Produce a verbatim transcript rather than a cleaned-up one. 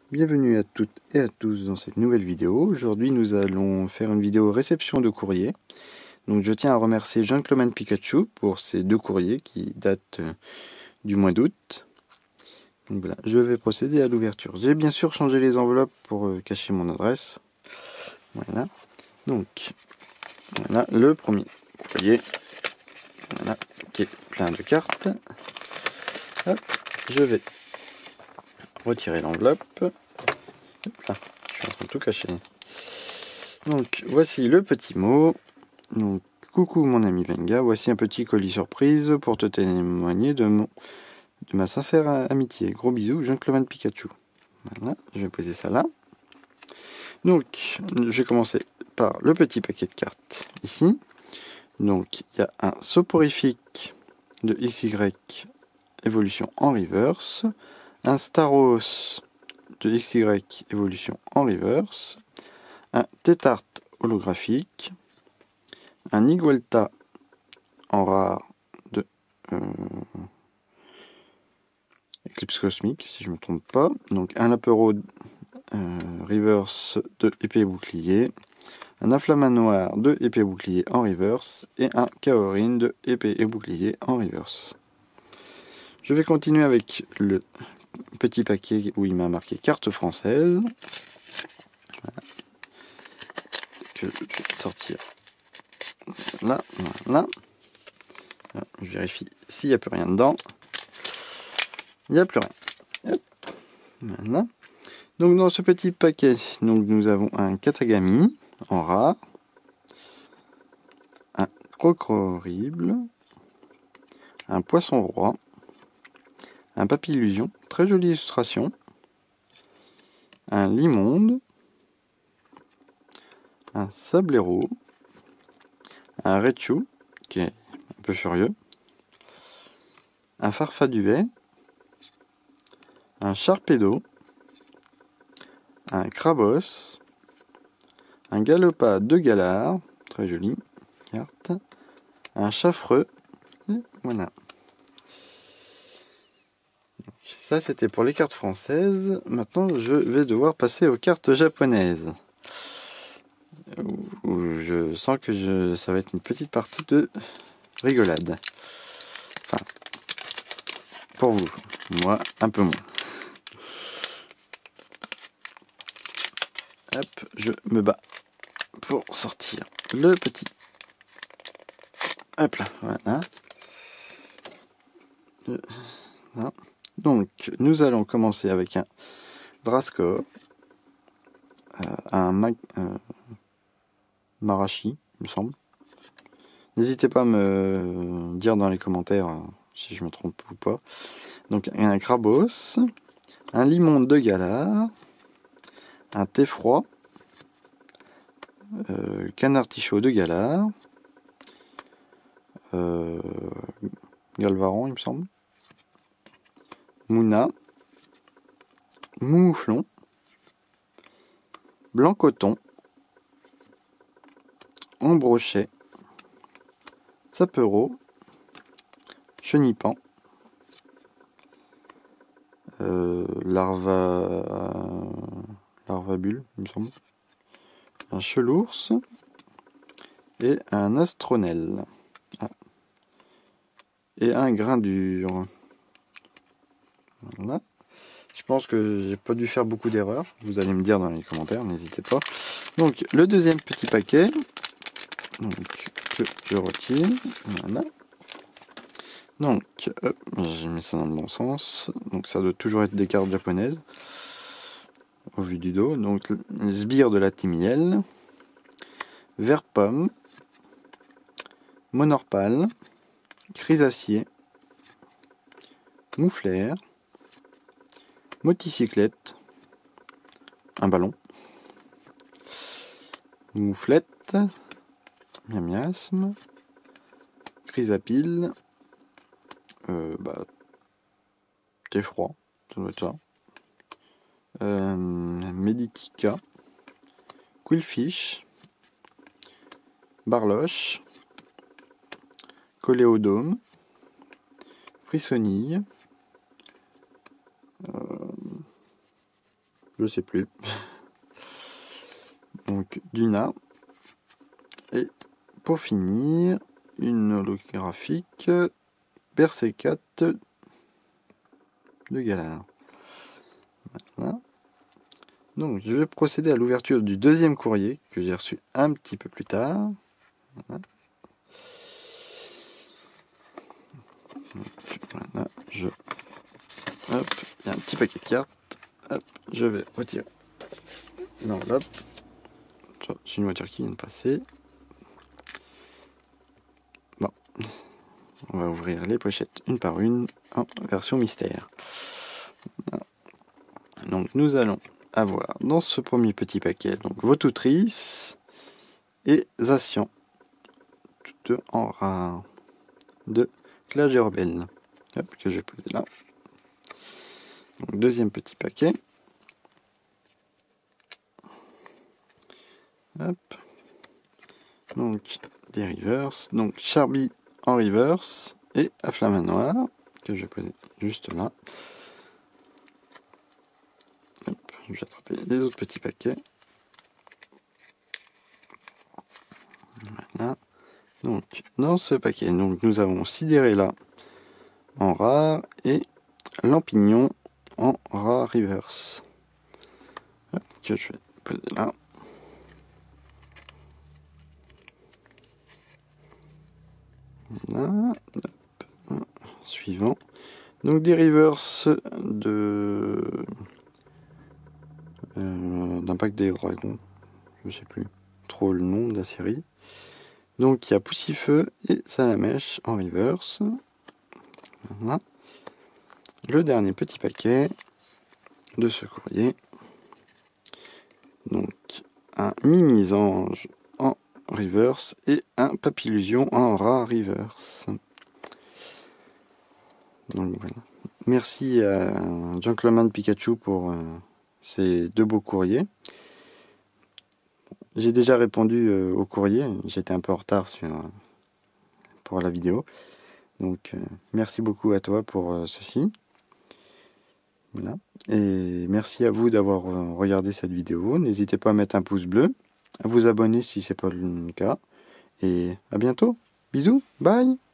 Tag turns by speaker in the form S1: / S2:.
S1: Bienvenue à toutes et à tous dans cette nouvelle vidéo. Aujourd'hui nous allons faire une vidéo réception de courrier. Donc je tiens à remercier Gentleman Pikachu pour ces deux courriers qui datent du mois d'août. Donc voilà, je vais procéder à l'ouverture. J'ai bien sûr changé les enveloppes pour cacher mon adresse. Voilà. Donc voilà le premier courrier. Voilà, qui est plein de cartes. Hop, je vais retirer l'enveloppe. Là, je suis en train de tout cacher. Donc voici le petit mot. Donc coucou mon ami Venga, voici un petit colis surprise pour te témoigner de mon de ma sincère amitié. Gros bisous, Gentleman Pikachu. Voilà, je vais poser ça là. Donc je vais commencer par le petit paquet de cartes ici. Donc il y a un soporifique de X Y évolution en reverse, un Staros de X Y évolution en reverse, un Tétart holographique, un Igualta en rare de euh, Eclipse Cosmique, si je ne me trompe pas, donc un Lapéroid euh, reverse de épée et bouclier, un Inflamanoir de épée et bouclier en reverse et un Kaorin de épée et bouclier en reverse. Je vais continuer avec le petit paquet où il m'a marqué carte française. Voilà. Que je vais sortir là, voilà. Là, je vérifie s'il n'y a plus rien dedans. Il n'y a plus rien. Hop. Voilà. Donc dans ce petit paquet, donc nous avons un Katagami en rare, un Crocorible, un Poisson Roi, un Papillusion, très jolie illustration, un Limonde, un Sablero, un Raichu, qui est un peu furieux, un Farfaduet, un Sharpedo, un Crabos, un Galopade de Galar, très jolie carte, un Chaffreux, et voilà. Donc, ça c'était pour les cartes françaises. Maintenant je vais devoir passer aux cartes japonaises. Où je sens que je, ça va être une petite partie de rigolade. Enfin, pour vous, moi un peu moins. Hop, je me bats pour sortir le petit. Hop là, voilà. Voilà. Donc, nous allons commencer avec un Drascore, euh, un Mag, euh, Marashi, il me semble. N'hésitez pas à me dire dans les commentaires euh, si je me trompe ou pas. Donc, un Crabos, un Limonde de Galar, un Thé-Froid, euh, Canartichaud de Galar, euh, Galvaran, il me semble, Mouna, Mouflon, Blanc-Coton, Ambrochet, Sapero, Chenipan, euh, Larva, Larvabule, il me semble, un Chelours et un Astronel. Ah. Et un Graindur. Voilà. Je pense que j'ai pas dû faire beaucoup d'erreurs. Vous allez me dire dans les commentaires, n'hésitez pas. Donc le deuxième petit paquet, donc que je retire. Voilà. Donc j'ai mis ça dans le bon sens. Donc ça doit toujours être des cartes japonaises au vu du dos. Donc les sbires de la Timiel, Vert Pomme, Monorpal, Chrysacier, Mouflère, Moticyclette, un ballon, Mouflette, Miamiasme, Chrysapile, euh, bah, Thé-Froid, ça doit être ça, euh, Meditica, Quillfish, Barloche, Coléodome, Frissonille, euh, je sais plus. Donc Duna. Et pour finir, une holographique Berserkat de Galar. Voilà. Donc je vais procéder à l'ouverture du deuxième courrier que j'ai reçu un petit peu plus tard. Voilà. Voilà, je... Hop, il y a un petit paquet de cartes. Hop, je vais retirer l'enveloppe. C'est une voiture qui vient de passer. Bon, on va ouvrir les pochettes une par une en version mystère. Voilà. Donc nous allons avoir dans ce premier petit paquet donc Vautoutris et Zacian, toutes deux en rare, de Clage Urbaine, hop, que je vais poser là. Donc deuxième petit paquet. Hop. Donc des reverse, donc Charby en reverse et Afflamanoir que je vais poser juste là. Hop, je vais attraper les autres petits paquets. Voilà. Donc dans ce paquet, donc nous avons Sidérella en rare et Lampignon en rare reverse. Hop, que je vais poser là. Voilà. Hop. Suivant. Donc des reverse de euh, d'Impact des Dragons. Je sais plus trop le nom de la série. Donc il y a Poussifeu et Salamèche en reverse. Voilà. Le dernier petit paquet de ce courrier. Donc un Mimisange en reverse et un Papillusion en rare reverse. Donc voilà. Merci à Gentleman Pikachu pour euh, ces deux beaux courriers. J'ai déjà répondu euh, au courrier, j'étais un peu en retard sur, euh, pour la vidéo. Donc euh, merci beaucoup à toi pour euh, ceci. Voilà. Et merci à vous d'avoir euh, regardé cette vidéo. N'hésitez pas à mettre un pouce bleu, à vous abonner si ce n'est pas le cas. Et à bientôt. Bisous, bye.